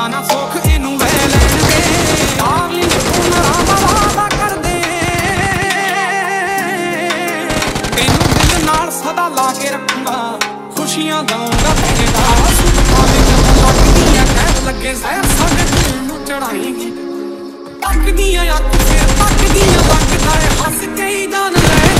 ना सुख इनू लै लैण दे डार्लिंग तू ना वादा कर दे तेनू दिल नाल सदा ला के रखूंगा खुशियां दूंगा तेरा सुखा दे जब लगदियां कहण लगे सैर साडे दिल नू चढ़ाएगी तकदियां अख फिर तकदियां तकदा हस के ही जान ले